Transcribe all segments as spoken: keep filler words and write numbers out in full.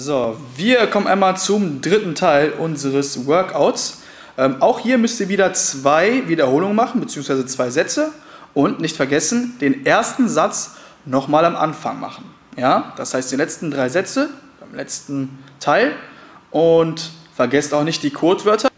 So, wir kommen einmal zum dritten Teil unseres Workouts. Ähm, auch hier müsst ihr wieder zwei Wiederholungen machen, beziehungsweise zwei Sätze. Und nicht vergessen, den ersten Satz nochmal am Anfang machen. Ja? Das heißt, die letzten drei Sätze beim letzten Teil. Und vergesst auch nicht die Codewörter.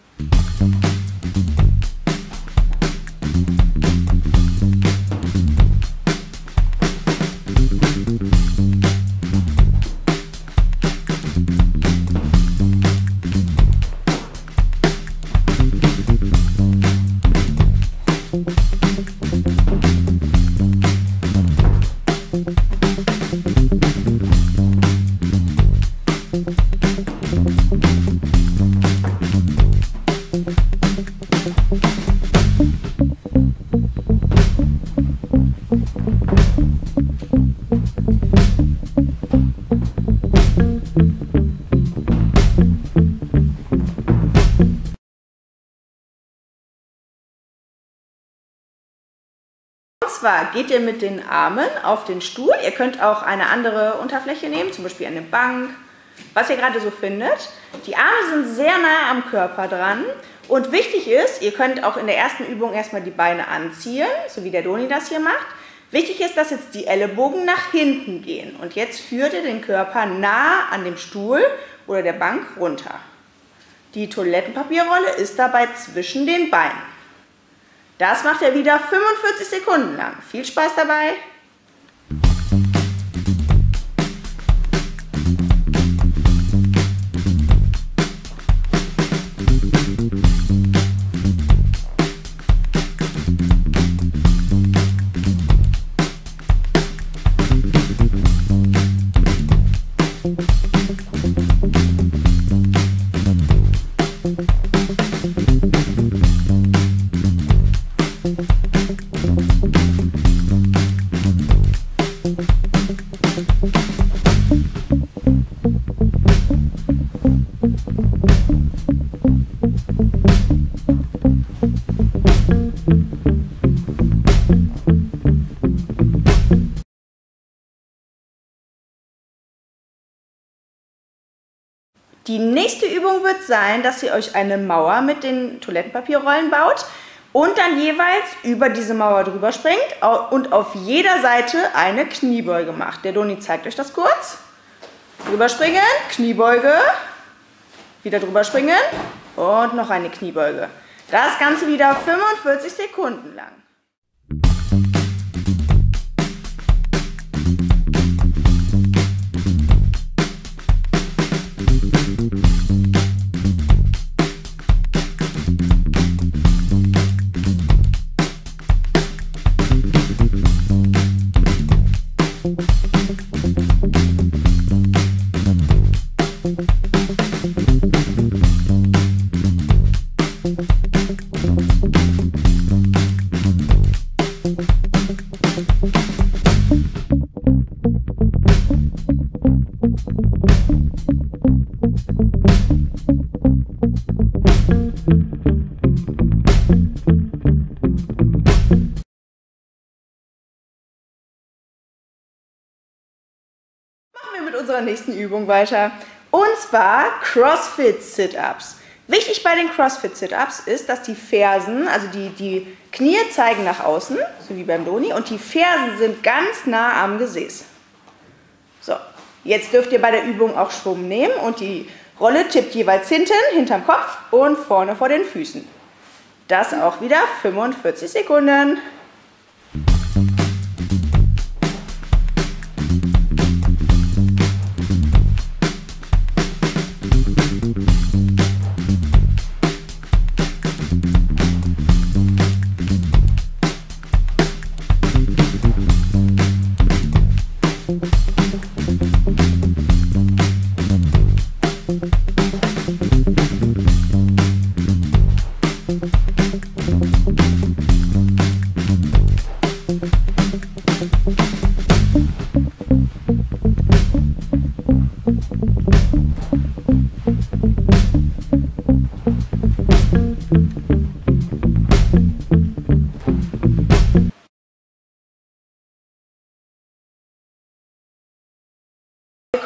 Und zwar geht ihr mit den Armen auf den Stuhl. Ihr könnt auch eine andere Unterfläche nehmen, zum Beispiel eine Bank, was ihr gerade so findet. Die Arme sind sehr nah am Körper dran. Und wichtig ist, ihr könnt auch in der ersten Übung erstmal die Beine anziehen, so wie der Doni das hier macht. Wichtig ist, dass jetzt die Ellenbogen nach hinten gehen. Und jetzt führt ihr den Körper nah an dem Stuhl oder der Bank runter. Die Toilettenpapierrolle ist dabei zwischen den Beinen. Das macht er wieder fünfundvierzig Sekunden lang. Viel Spaß dabei! Die nächste Übung wird sein, dass ihr euch eine Mauer mit den Toilettenpapierrollen baut und dann jeweils über diese Mauer drüber springt und auf jeder Seite eine Kniebeuge macht. Der Doni zeigt euch das kurz. Drüber springen, Kniebeuge, wieder drüber springen und noch eine Kniebeuge. Das Ganze wieder fünfundvierzig Sekunden lang. Mit unserer nächsten Übung weiter. Und zwar CrossFit Sit-Ups. Wichtig bei den CrossFit Sit-Ups ist, dass die Fersen, also die, die Knie zeigen nach außen, so wie beim Doni, und die Fersen sind ganz nah am Gesäß. So, jetzt dürft ihr bei der Übung auch Schwung nehmen und die Rolle tippt jeweils hinten, hinterm Kopf und vorne vor den Füßen. Das auch wieder fünfundvierzig Sekunden.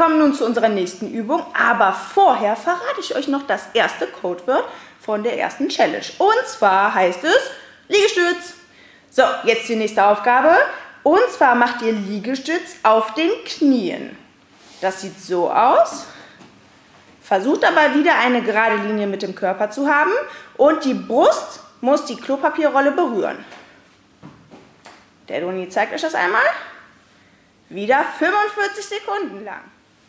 kommen nun zu unserer nächsten Übung, aber vorher verrate ich euch noch das erste Codewort von der ersten Challenge. Und zwar heißt es Liegestütz. So, jetzt die nächste Aufgabe. Und zwar macht ihr Liegestütz auf den Knien. Das sieht so aus. Versucht aber wieder eine gerade Linie mit dem Körper zu haben und die Brust muss die Klopapierrolle berühren. Der Doni zeigt euch das einmal. Wieder fünfundvierzig Sekunden lang.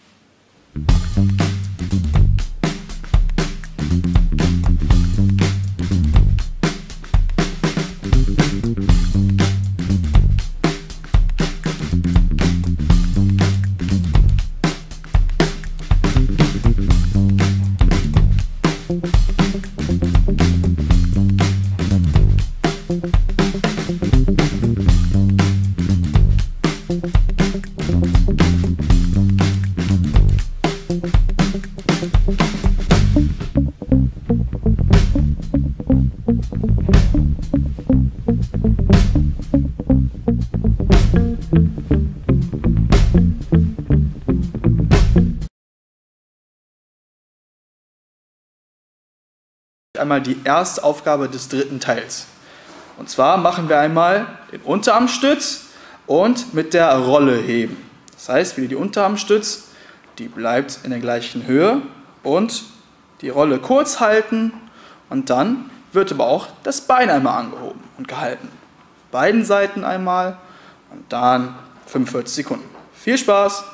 Einmal die erste Aufgabe des dritten Teils. Und zwar machen wir einmal den Unterarmstütz und mit der Rolle heben. Das heißt, wieder die Unterarmstütz, die bleibt in der gleichen Höhe und die Rolle kurz halten und dann wird aber auch das Bein einmal angehoben und gehalten. Beiden Seiten einmal und dann fünfundvierzig Sekunden. Viel Spaß!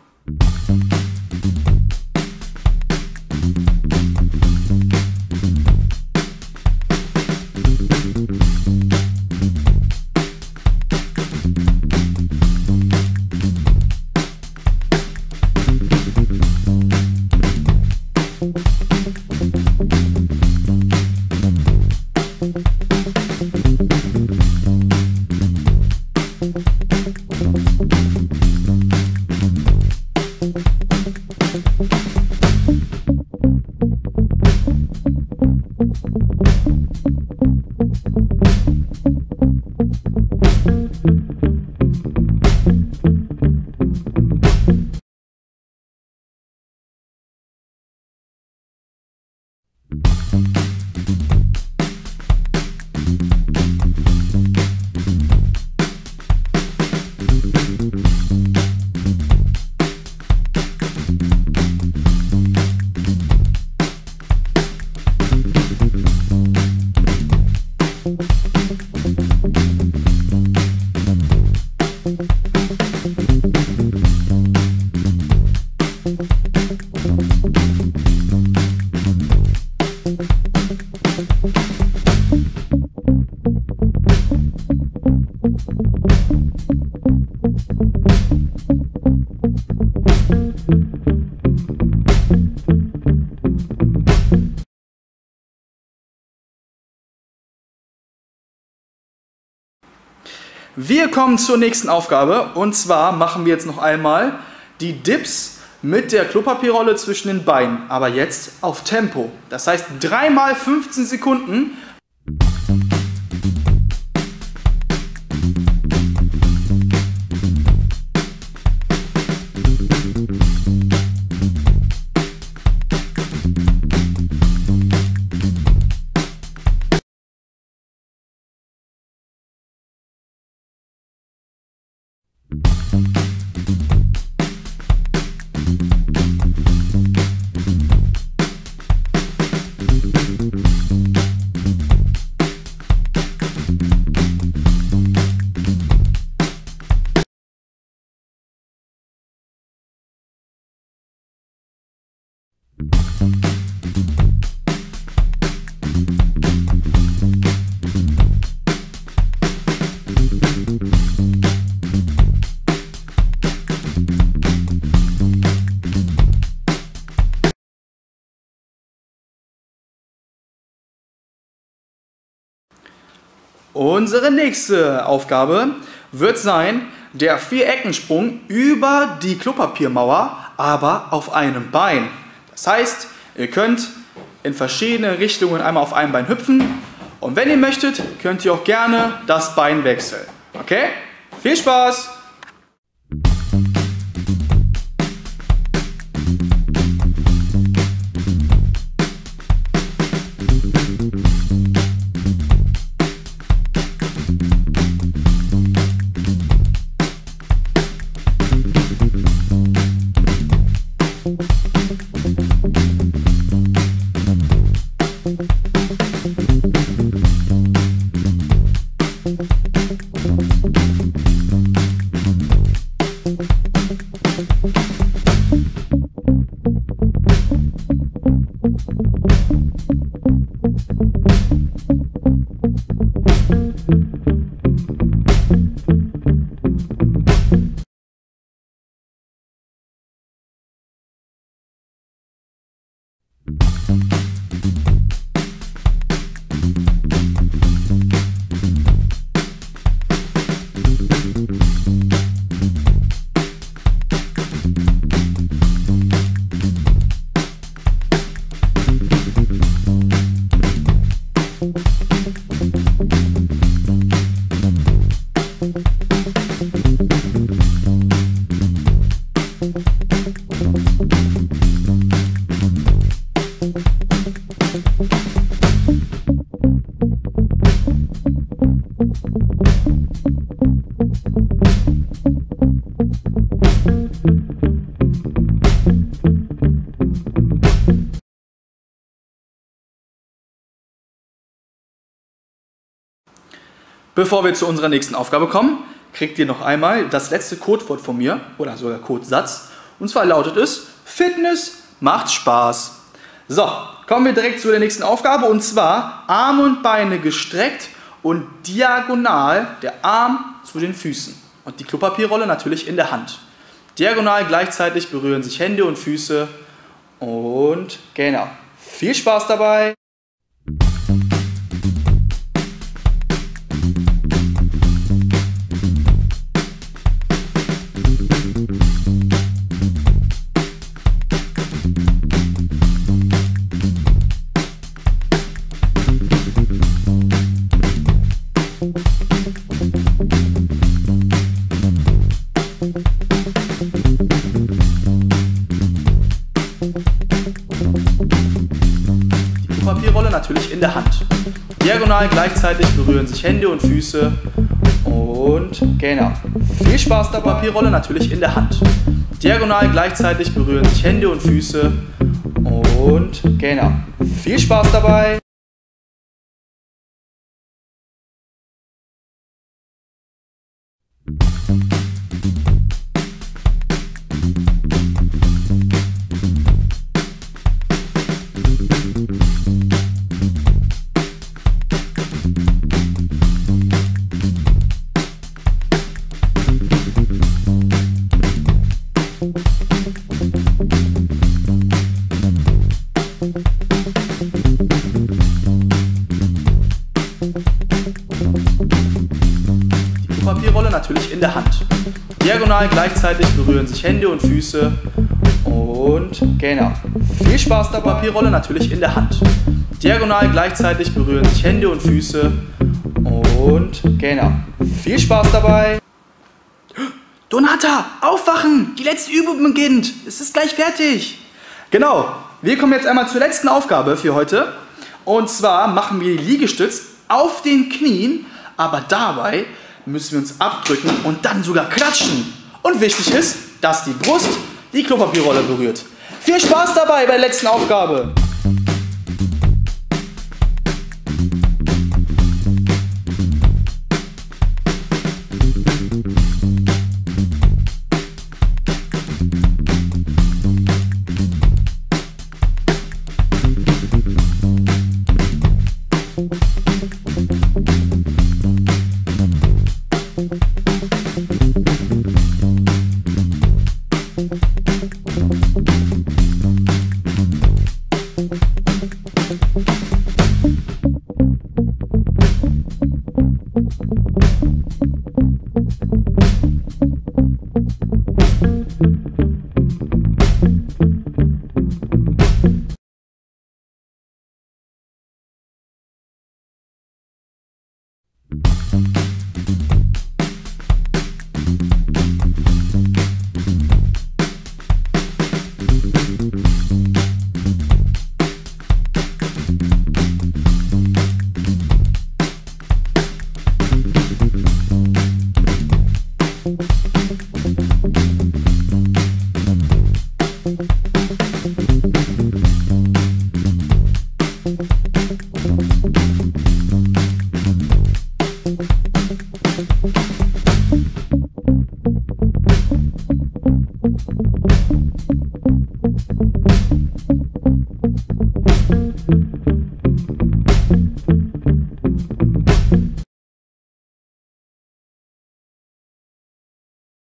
Wir kommen zur nächsten Aufgabe und zwar machen wir jetzt noch einmal die Dips mit der Klopapierrolle zwischen den Beinen, aber jetzt auf Tempo. Das heißt dreimal fünfzehn Sekunden. Unsere nächste Aufgabe wird sein, der Viereckensprung über die Klopapiermauer, aber auf einem Bein. Das heißt, ihr könnt in verschiedene Richtungen einmal auf einem Bein hüpfen und wenn ihr möchtet, könnt ihr auch gerne das Bein wechseln. Okay? Viel Spaß! Bevor wir zu unserer nächsten Aufgabe kommen, kriegt ihr noch einmal das letzte Codewort von mir, oder sogar Codesatz. Und zwar lautet es: Fitness macht Spaß. So, kommen wir direkt zu der nächsten Aufgabe, und zwar Arme und Beine gestreckt und diagonal der Arm zu den Füßen. Und die Klopapierrolle natürlich in der Hand. Diagonal gleichzeitig berühren sich Hände und Füße. Und genau. Viel Spaß dabei! Papierrolle natürlich in der Hand. Diagonal gleichzeitig berühren sich Hände und Füße. Und genau. Viel Spaß dabei. Papierrolle natürlich in der Hand. Diagonal gleichzeitig berühren sich Hände und Füße. Und genau. Viel Spaß dabei. Die Papierrolle natürlich in der Hand. Diagonal gleichzeitig berühren sich Hände und Füße. Und genau. Viel Spaß dabei. Papierrolle natürlich in der Hand. Diagonal gleichzeitig berühren sich Hände und Füße. Und genau. Viel Spaß dabei. Donata, aufwachen! Die letzte Übung beginnt. Es ist gleich fertig. Genau. Wir kommen jetzt einmal zur letzten Aufgabe für heute. Und zwar machen wir die Liegestütz auf den Knien, aber dabei müssen wir uns abdrücken und dann sogar klatschen. Und wichtig ist, dass die Brust die Klopapierrolle berührt. Viel Spaß dabei bei der letzten Aufgabe!